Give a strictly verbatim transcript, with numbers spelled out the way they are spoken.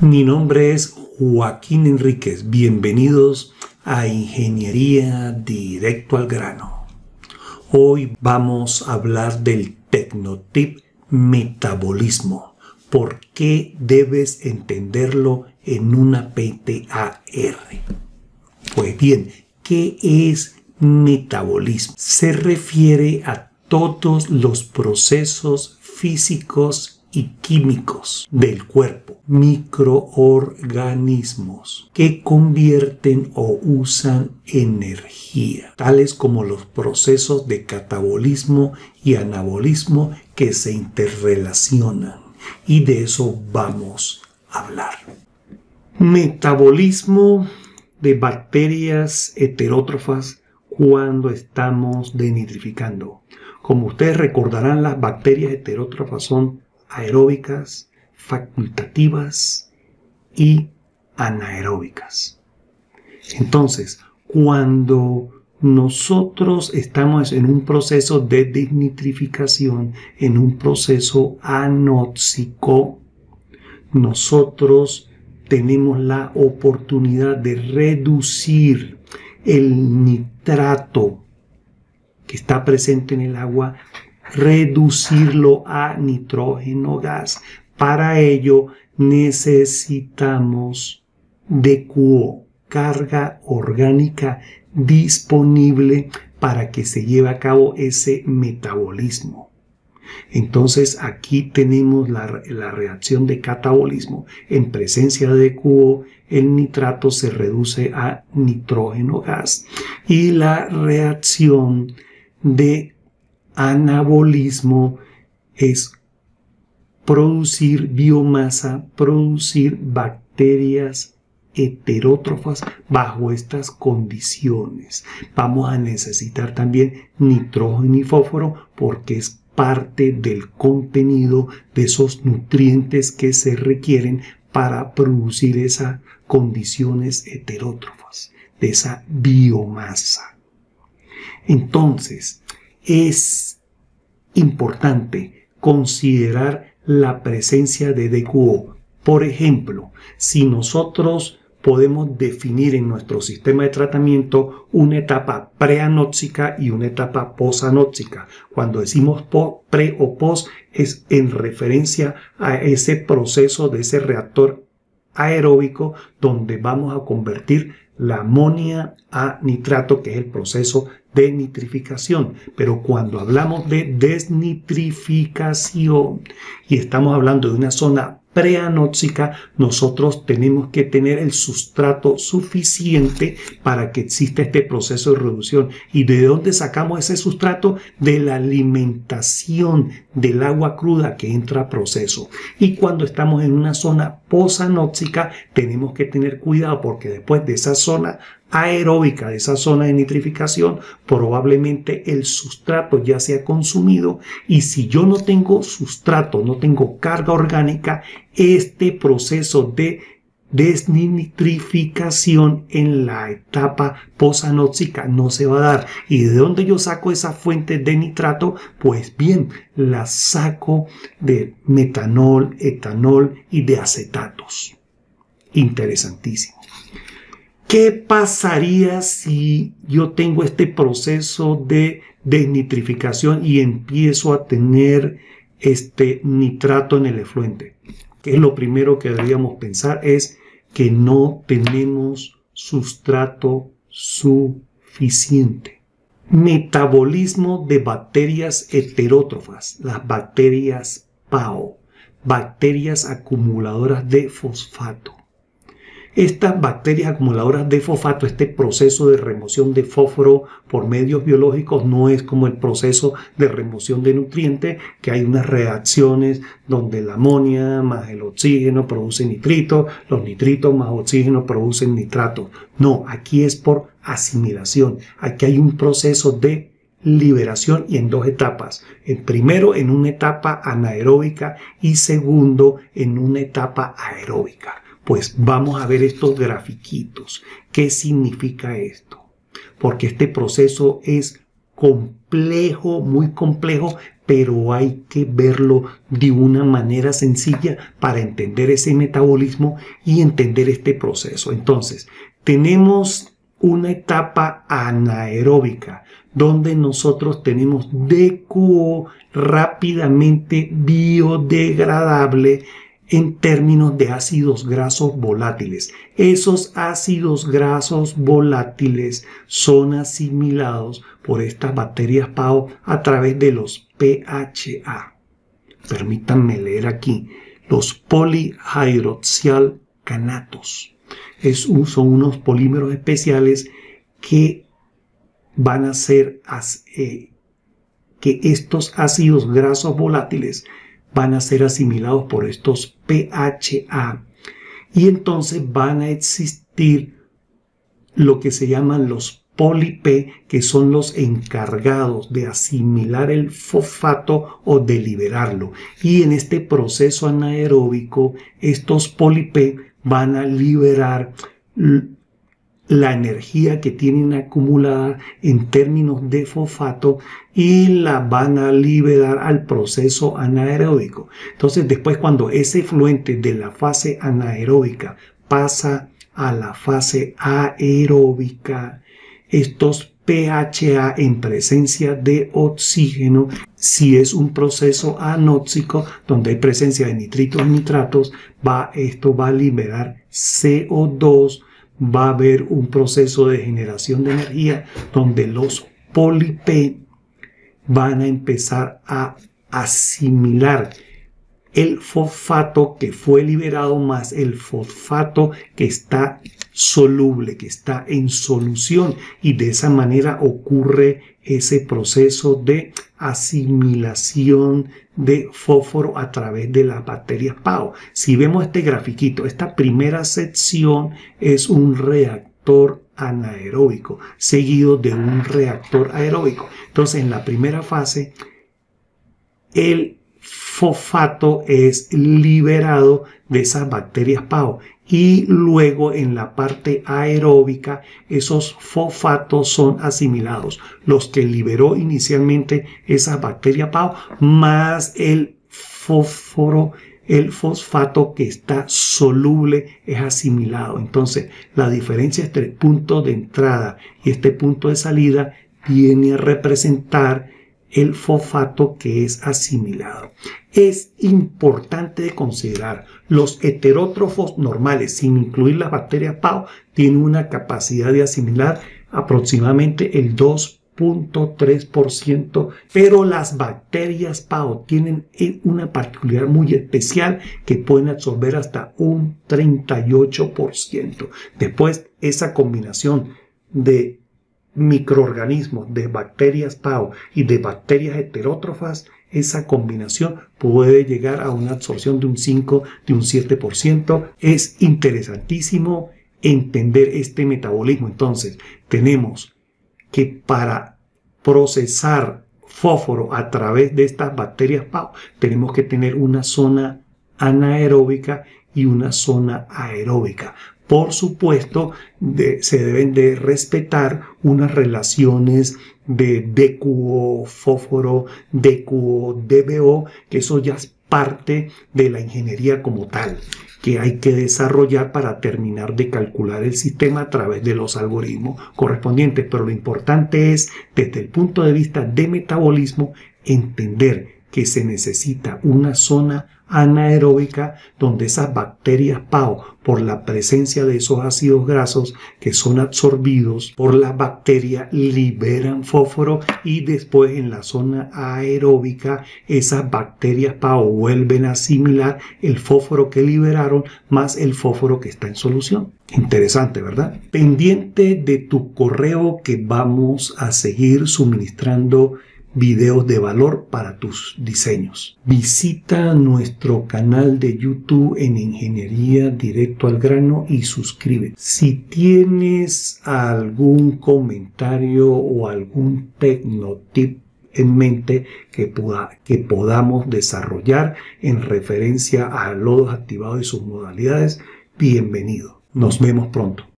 Mi nombre es Joaquín Enríquez. Bienvenidos a Ingeniería Directo al Grano. Hoy vamos a hablar del Tecnotip metabolismo. ¿Por qué debes entenderlo en una P T A R? Pues bien, ¿qué es metabolismo? Se refiere a todos los procesos físicos y químicos del cuerpo, microorganismos que convierten o usan energía, tales como los procesos de catabolismo y anabolismo que se interrelacionan, y de eso vamos a hablar. Metabolismo de bacterias heterótrofas cuando estamos denitrificando. Como ustedes recordarán, las bacterias heterótrofas son aeróbicas, facultativas y anaeróbicas. Entonces, cuando nosotros estamos en un proceso de desnitrificación, en un proceso anóxico, nosotros tenemos la oportunidad de reducir el nitrato que está presente en el agua, reducirlo a nitrógeno gas. Para ello necesitamos D Q O, carga orgánica disponible para que se lleve a cabo ese metabolismo. Entonces aquí tenemos la, la reacción de catabolismo. En presencia de D Q O, el nitrato se reduce a nitrógeno gas. Y la reacción de anabolismo es producir biomasa, producir bacterias heterótrofas bajo estas condiciones. Vamos a necesitar también nitrógeno y fósforo porque es parte del contenido de esos nutrientes que se requieren para producir esas condiciones heterótrofas, de esa biomasa. Entonces, es importante considerar la presencia de D Q O. Por ejemplo, si nosotros podemos definir en nuestro sistema de tratamiento una etapa preanóxica y una etapa posanóxica. Cuando decimos pre o pos es en referencia a ese proceso de ese reactor aeróbico donde vamos a convertir la amonía a nitrato, que es el proceso de nitrificación. Pero cuando hablamos de desnitrificación y estamos hablando de una zona preanóxica, nosotros tenemos que tener el sustrato suficiente para que exista este proceso de reducción. ¿Y de dónde sacamos ese sustrato? De la alimentación del agua cruda que entra a proceso. Y cuando estamos en una zona posanóxica, tenemos que tener cuidado porque después de esa zona aeróbica, de esa zona de nitrificación, probablemente el sustrato ya se ha consumido, y si yo no tengo sustrato, no tengo carga orgánica, este proceso de desnitrificación en la etapa posanóxica no se va a dar. ¿Y de dónde yo saco esa fuente de nitrato? Pues bien, la saco de metanol, etanol y de acetatos. Interesantísimo. ¿Qué pasaría si yo tengo este proceso de desnitrificación y empiezo a tener este nitrato en el efluente? Que es lo primero que deberíamos pensar, es que no tenemos sustrato suficiente. Metabolismo de bacterias heterótrofas, las bacterias P A O, bacterias acumuladoras de fosfato. Estas bacterias acumuladoras de fosfato, este proceso de remoción de fósforo por medios biológicos no es como el proceso de remoción de nutrientes, que hay unas reacciones donde la amonía más el oxígeno produce nitrito, los nitritos más oxígeno producen nitrato. No, aquí es por asimilación. Aquí hay un proceso de liberación y en dos etapas. En primero en una etapa anaeróbica y segundo en una etapa aeróbica. Pues vamos a ver estos grafiquitos. ¿Qué significa esto? Porque este proceso es complejo, muy complejo, pero hay que verlo de una manera sencilla para entender ese metabolismo y entender este proceso. Entonces, tenemos una etapa anaeróbica donde nosotros tenemos D Q O rápidamente biodegradable en términos de ácidos grasos volátiles. Esos ácidos grasos volátiles son asimilados por estas bacterias P A O a través de los P H A. Permítanme leer aquí. Los polihidroxialcanatos. Es, son unos polímeros especiales que van a hacer eh, que estos ácidos grasos volátiles van a ser asimilados por estos P H A y entonces van a existir lo que se llaman los poli-P, que son los encargados de asimilar el fosfato o de liberarlo. Y en este proceso anaeróbico, estos poli-P van a liberar la energía que tienen acumulada en términos de fosfato y la van a liberar al proceso anaeróbico. Entonces, después, cuando ese efluente de la fase anaeróbica pasa a la fase aeróbica, estos P H A en presencia de oxígeno, si es un proceso anóxico donde hay presencia de nitritos y nitratos, va, esto va a liberar C O dos. Va a haber un proceso de generación de energía donde los poli-P van a empezar a asimilar el fosfato que fue liberado más el fosfato que está soluble, que está en solución, y de esa manera ocurre ese proceso de asimilación de fósforo a través de las bacterias P A O. Si vemos este grafiquito, esta primera sección es un reactor anaeróbico seguido de un reactor aeróbico. Entonces, en la primera fase, el fosfato es liberado de esas bacterias P A O y luego en la parte aeróbica esos fosfatos son asimilados, los que liberó inicialmente esa bacteria P A O más el fósforo, el fosfato que está soluble es asimilado. Entonces, la diferencia entre el punto de entrada y este punto de salida viene a representar el fosfato que es asimilado. Es importante de considerar, los heterótrofos normales, sin incluir las bacterias P A O, tienen una capacidad de asimilar aproximadamente el dos punto tres por ciento, pero las bacterias P A O tienen una particularidad muy especial que pueden absorber hasta un treinta y ocho por ciento. Después, esa combinación de microorganismos, de bacterias P A O y de bacterias heterótrofas, esa combinación puede llegar a una absorción de un cinco, de un siete por ciento. Es interesantísimo entender este metabolismo. Entonces, tenemos que para procesar fósforo a través de estas bacterias P A O, tenemos que tener una zona anaeróbica y una zona aeróbica. Por supuesto, de, se deben de respetar unas relaciones de D Q O, fósforo, D Q O, D B O, que eso ya es parte de la ingeniería como tal, que hay que desarrollar para terminar de calcular el sistema a través de los algoritmos correspondientes. Pero lo importante es, desde el punto de vista de metabolismo, entender que se necesita una zona anaeróbica donde esas bacterias P A O, por la presencia de esos ácidos grasos que son absorbidos por la bacteria, liberan fósforo, y después en la zona aeróbica esas bacterias P A O vuelven a asimilar el fósforo que liberaron más el fósforo que está en solución. Interesante, ¿verdad? Pendiente de tu correo, que vamos a seguir suministrando videos de valor para tus diseños. Visita nuestro canal de YouTube en Ingeniería Directo al Grano y suscríbete. Si tienes algún comentario o algún tecnotip en mente que, pueda, que podamos desarrollar en referencia a lodos activados y sus modalidades, bienvenido. Nos vemos pronto.